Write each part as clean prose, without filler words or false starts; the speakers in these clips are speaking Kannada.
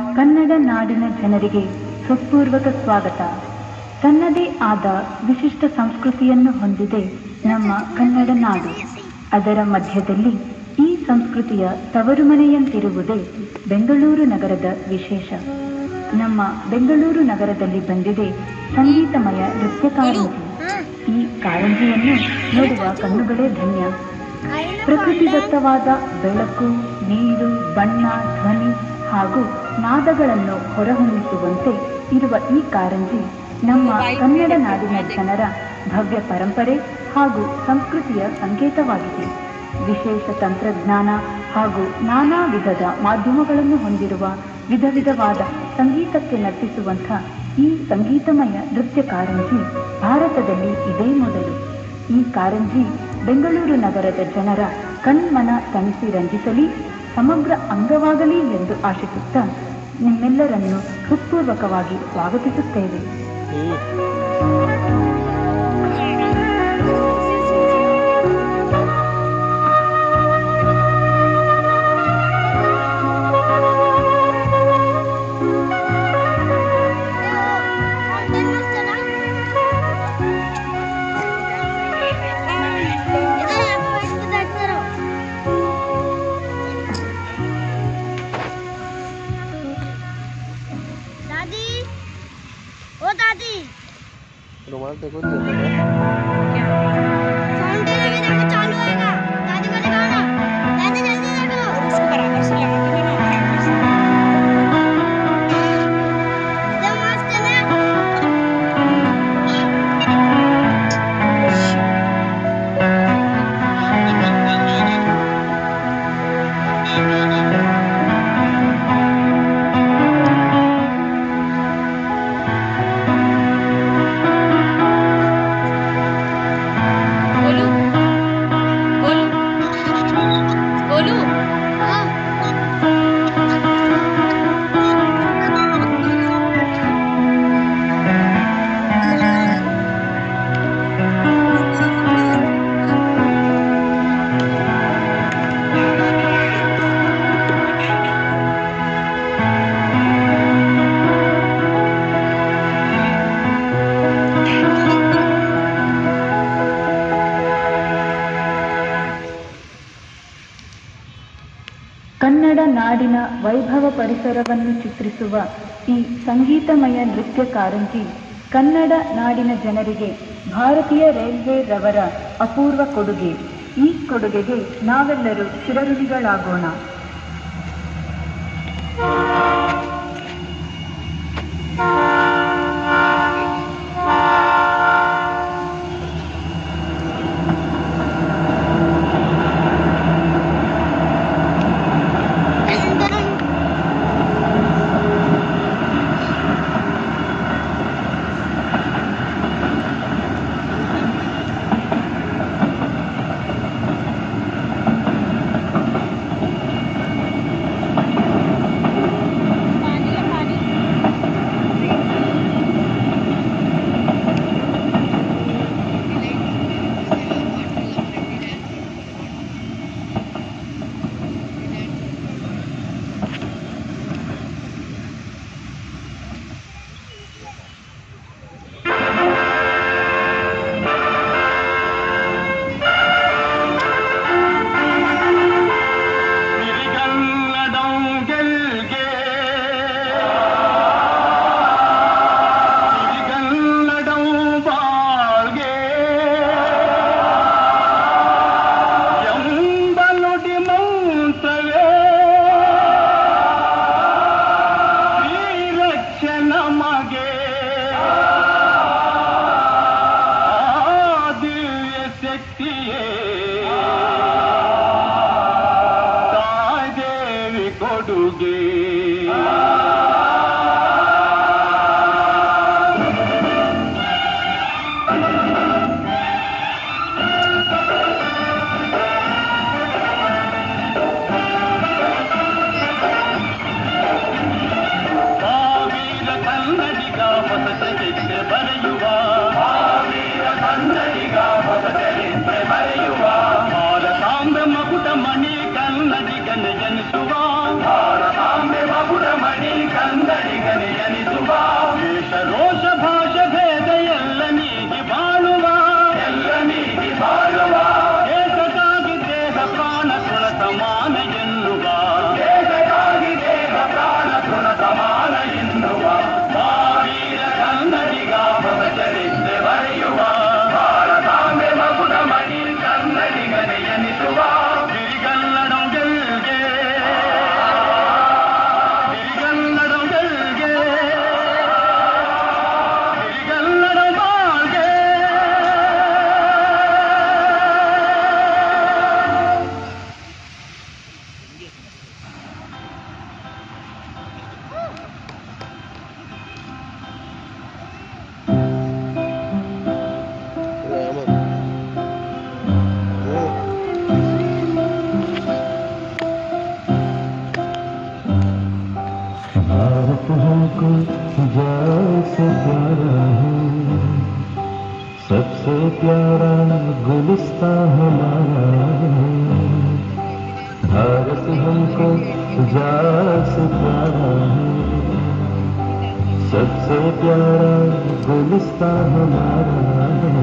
ಕನ್ನಡ ನಾಡಿನ ಜನರಿಗೆ ಹೃತ್ಪೂರ್ವಕ ಸ್ವಾಗತ. ತನ್ನದೇ ಆದ ವಿಶಿಷ್ಟ ಸಂಸ್ಕೃತಿಯನ್ನು ಹೊಂದಿದೆ ನಮ್ಮ ಕನ್ನಡ ನಾಡು. ಅದರ ಮಧ್ಯದಲ್ಲಿ ಈ ಸಂಸ್ಕೃತಿಯ ತವರು ಮನೆಯಂತಿರುವುದೇ ಬೆಂಗಳೂರು ನಗರದ ವಿಶೇಷ. ನಮ್ಮ ಬೆಂಗಳೂರು ನಗರದಲ್ಲಿ ಬಂದಿದೆ ಸಂಗೀತಮಯ ನೃತ್ಯ ಕಾರಂಜಿ. ಈ ಕಾರಂಜಿಯನ್ನು ನೋಡುವ ಕಣ್ಣುಗಳೇ ಧನ್ಯ. ಪ್ರಕೃತಿದತ್ತವಾದ ಬೆಳಕು, ನೀರು, ಬಣ್ಣ, ಧ್ವನಿ ಹಾಗೂ ನಾದಗಳನ್ನು ಹೊರಹೊಮ್ಮಿಸುವಂತೆ ಇರುವ ಈ ಕಾರಂಜಿ ನಮ್ಮ ಕನ್ನಡ ನಾಡಿನ ಜನರ ಭವ್ಯ ಪರಂಪರೆ ಹಾಗೂ ಸಂಸ್ಕೃತಿಯ ಸಂಕೇತವಾಗಿದೆ. ವಿಶೇಷ ತಂತ್ರಜ್ಞಾನ ಹಾಗೂ ನಾನಾ ವಿಧದ ಮಾಧ್ಯಮಗಳನ್ನು ಹೊಂದಿರುವ ವಿಧ ವಿಧವಾದ ಸಂಗೀತಕ್ಕೆ ನರ್ತಿಸುವಂಥ ಈ ಸಂಗೀತಮಯ ನೃತ್ಯ ಕಾರಂಜಿ ಭಾರತದಲ್ಲಿ ಇದೇ ಮೊದಲು. ಈ ಕಾರಂಜಿ ಬೆಂಗಳೂರು ನಗರದ ಜನರ ಕಣ್ಮನ ತಣಿಸಿ ರಂಜಿಸಲಿ, ಸಮಗ್ರ ಅಂಗವಾಗಲಿ ಎಂದು ಆಶಿಸುತ್ತಾ ನಿಮ್ಮೆಲ್ಲರನ್ನು ಹೃತ್ಪೂರ್ವಕವಾಗಿ ಸ್ವಾಗತಿಸುತ್ತೇವೆ. रुमाल देखो क्या फाउंटेन अभी देखो चालू होएगा। दादी को दिखाना, दादी जल्दी देखो। उसको बराबर से लगा के ना एकदम मस्त है ना। ಕನ್ನಡ ನಾಡಿನ ವೈಭವ ಪರಿಸರವನ್ನು ಚಿತ್ರಿಸುವ ಈ ಸಂಗೀತಮಯ ನೃತ್ಯ ಕಾರಂಜಿ ಕನ್ನಡ ನಾಡಿನ ಜನರಿಗೆ ಭಾರತೀಯ ರೈಲ್ವೆ ರವರ ಅಪೂರ್ವ ಕೊಡುಗೆ. ಈ ಕೊಡುಗೆಗೆ ನಾವೆಲ್ಲರೂ ಚಿರಋಣಿಗಳಾಗೋಣ. ಮಣಿ ಕನ್ನಡಿಗನ ಜನಿಸುವ ಭಾರತಾಂಬೆ ಮಗುಡ ಮಣಿ भारत हमको जान से प्यारा है, सबसे प्यारा गुलिस्ता हमारा है। भारत हमको जान से प्यारा है, सबसे प्यारा गुलिस्ता हमारा है।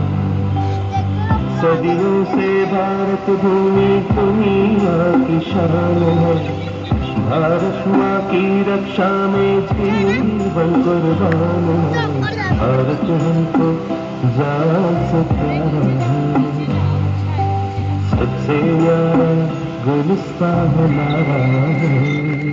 सदियों से भारत भूमि दुनिया की शान है, भारत माँ की रक्षा में जीवन कुर्बान है। भारत हमको जान से प्यारा है, सबसे प्यारा गुलिस्ता हमारा है।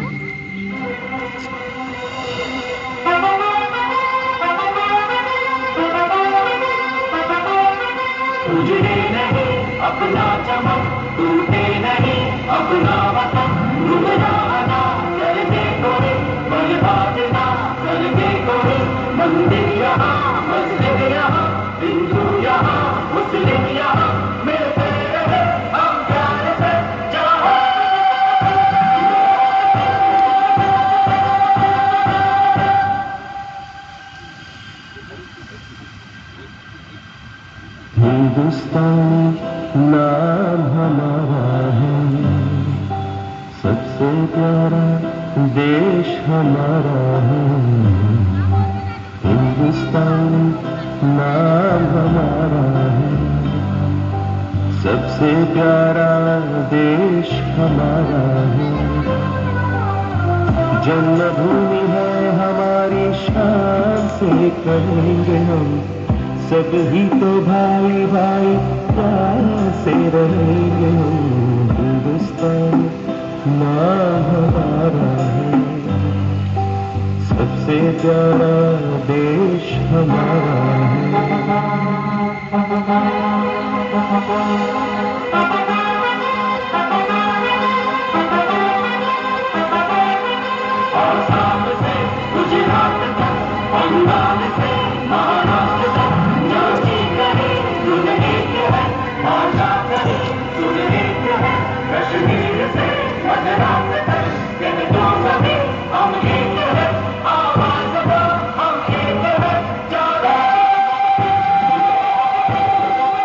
तुझे नहीं अपना चमन, टूटे नहीं अपना वतन, गुमराना कर दे कोई, बर्बाद ना कर दे कोई। मंदिर यहाँ, मस्जिद यहाँ, हिंदू यहाँ, मुस्लिम यहाँ, मिलते रहे हम प्यार से जहाँ। हिंदुस्तानी नाम हमारा है, सबसे प्यारा देश हमारा है। हिंदुस्तानी नाम हमारा है, सबसे प्यारा देश हमारा है। जन्मभूमि है हमारी, शान से कहेंगे हम, सब ही तो भाई भाई प्यार से रहेंगे हम। हिंदुस्तान नाम हमारा है, सबसे प्यारा देश हमारा है। आसाम से गुजरात तक, बंगाल से महाराष्ट्र तक, जाति करे सुन एक है, भाषा करे सुन एक है। कश्मीर से गुजरात तक, कह दो सभी हम एक है, आवाज दो हम एक है। जाओ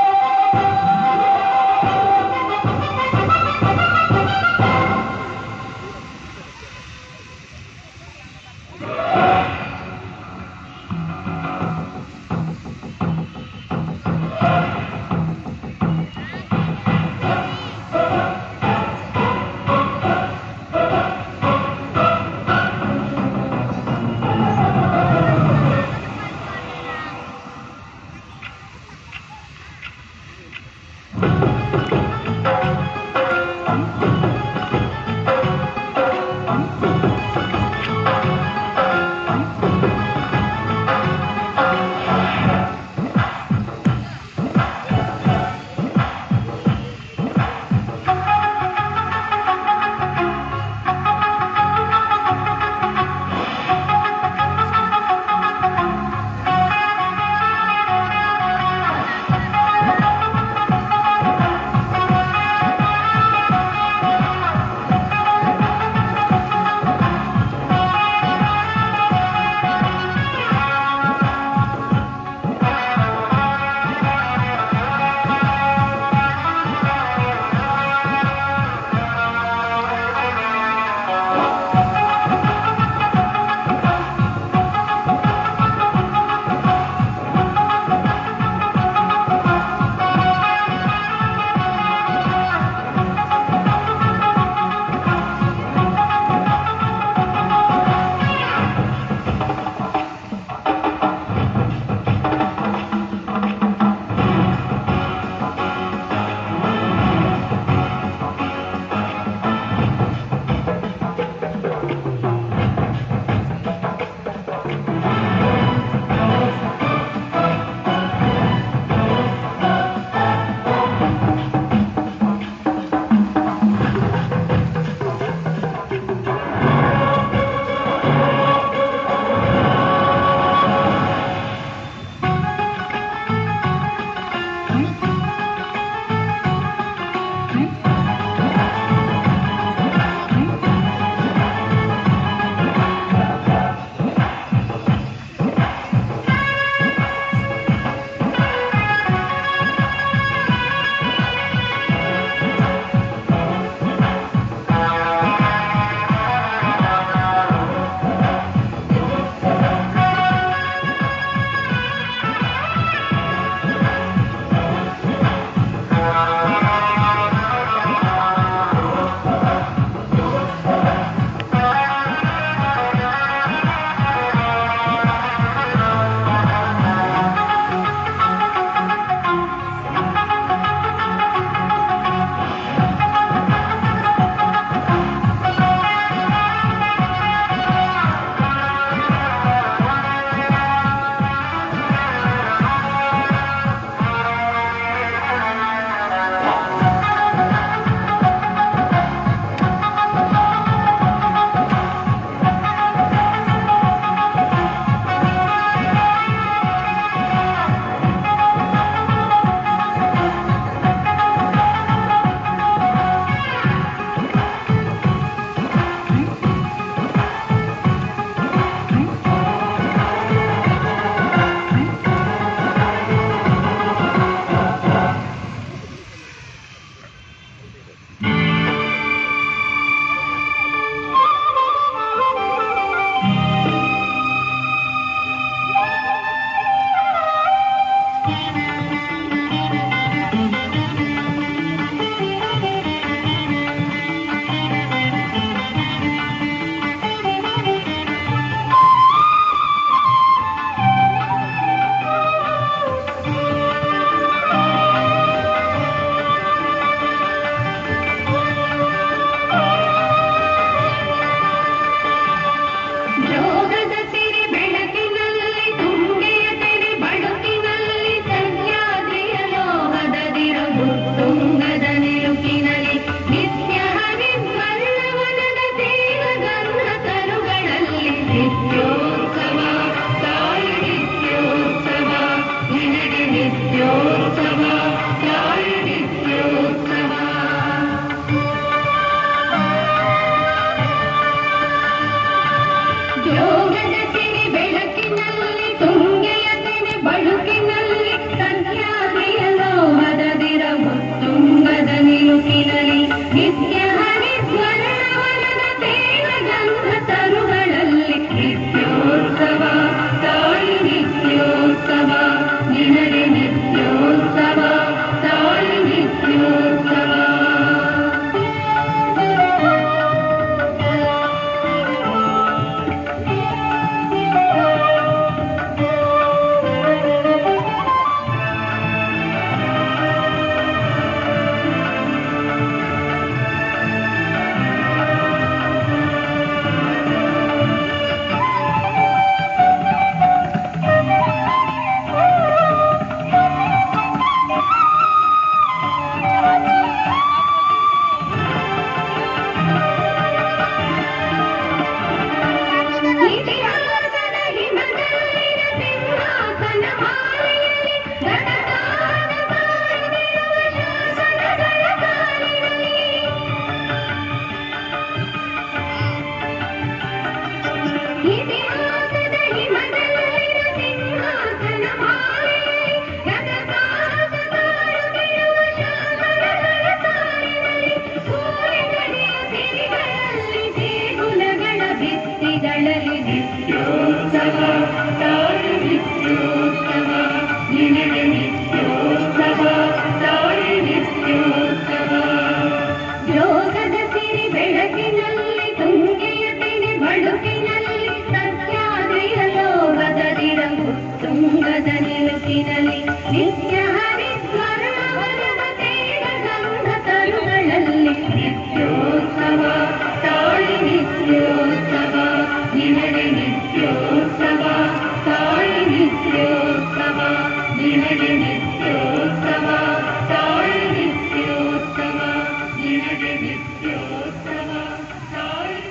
ಇತಿಹಾಸದ ಹಿಮದಲ್ಲಿನ ಸಿಂಹಾಸನ ಮಾಲೆಯಲ್ಲಿ ಗಗನದಾಸದಾರು ಗೆಲುವ ಶಾಸನಗಳ ಸಾಲಿನಲ್ಲಿ ಸೂರ್ಯನಡಿಯ ಸಿರಿಗಳಲ್ಲಿ ದೇಗುಲಗಳ ಭಿತ್ತಿಗಳಲ್ಲಿ ನಿತ್ಯೋತ್ಸವ ತಾಯಿ ನಿತ್ಯೋತ್ಸವ ನಿನಗೆ ನಿತ್ಯೋತ್ಸವ ತಾಯಿ ನಿತ್ಯೋತ್ಸವ ಯೋಗದ ಸಿರಿ ಬೆಳಕಿನಲ್ಲಿ ತುಂಗೆಯ ತಿಳಿ ಬಳುಕಿನಲ್ಲಿ ಸತ್ಯಾದ್ರಿಯ ಲೋಹದ ದಿರವು ತುಂಗದ ನಿಲುಕಿನಲ್ಲಿ ನಿತ್ಯ ಹರಿಸ್ಮರಣವನದ ತೇಗ ಗಂಧ ತರುಗಳಲ್ಲಿ ನಿತ್ಯೋತ್ಸವ ತಾಯಿ ನಿತ್ಯೋತ್ಸವ ನಿನಗೆ ನಿತ್ಯೋತ್ಸವ ತಾಯಿ ನಿತ್ಯೋತ್ಸವ ನಿನಗೆ ನಿತ್ಯೋತ್ಸವ ತಾಯಿ ನಿತ್ಯೋತ್ಸವ ನಿನಗೆ ನಿತ್ಯೋತ್ಸವ ತಾಯಿ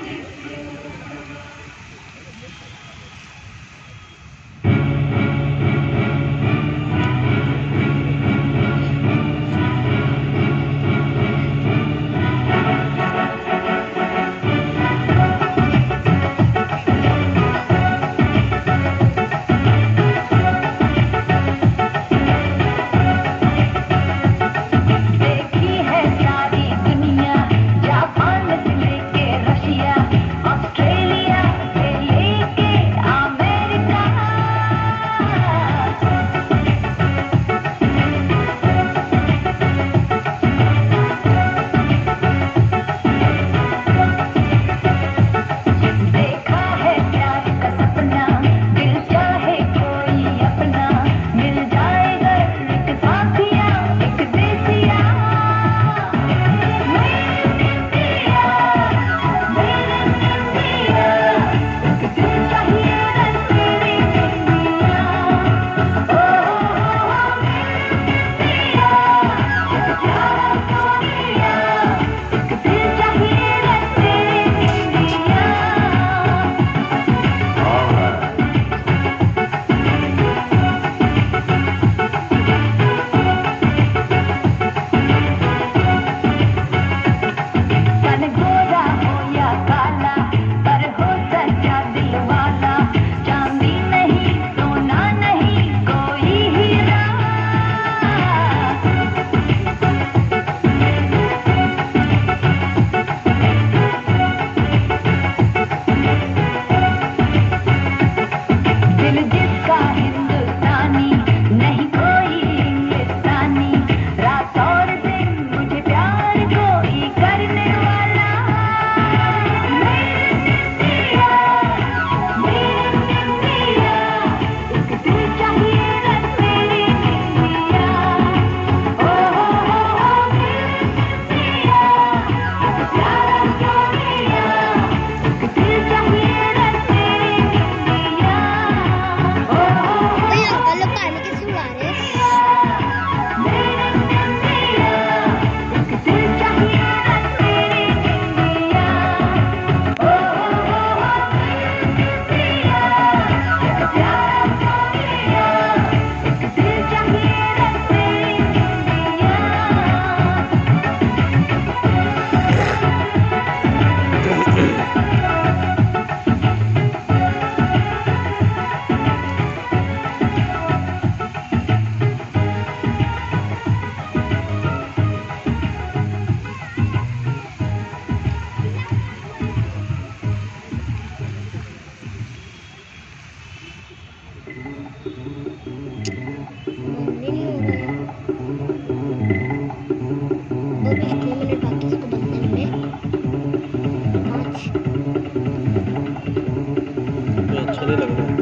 देखी है सारी दुनिया जापान से लेके रशिया ऑस्ट्रेलिया से लेके अमेरिका देखा है प्यार का सपना दिल चाहे कोई अपना मिल जाएगा एक साथिया एक देसिया मेरे इंडिया एक दिल चाहिए रन तेरी इंडिया ओ इंडिया एक प्यारा सोनिया एक दिल चाहिए रन तेरी इंडिया मन गोरा हो या काला पर हो सच्चा दिल वाला चांदी नहीं सोना नहीं कोई हीरा दिल जिसका हिंदुस्तानी नहीं कोई इंग्लिस्तानी रात और दिन मुझे प्यार कोई करने वाला मेरे इंडिया एक दिल चाहिए रन तेरी इंडिया ओ इंडिया एक प्यारा सोनिया एक दिल चाहिए रन तेरी इंडिया ओ अंकल लोग पानी के सुला रहे हैं। एक दिल चाहिए रन तेरी इंडिया ओ इंडिया एक प्यारा सोनिया एक दिल चाहिए रन तेरी इंडिया नहीं हो रहा है। 2 मिनट बाकी इसको बंद करने में। 5 अच्छा नहीं लग रहा है।